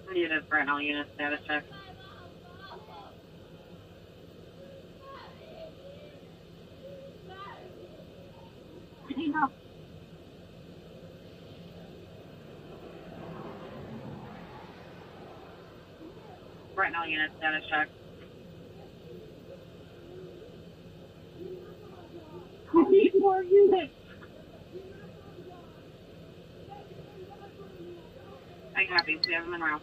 Unit Bratenahl unit status check. Bratenahl unit status check. I need more units. I copy. We have them in route.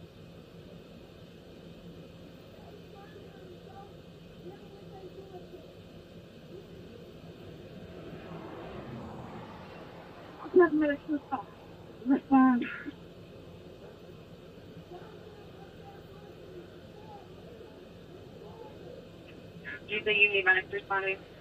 Respond. Do you think you need medics responding?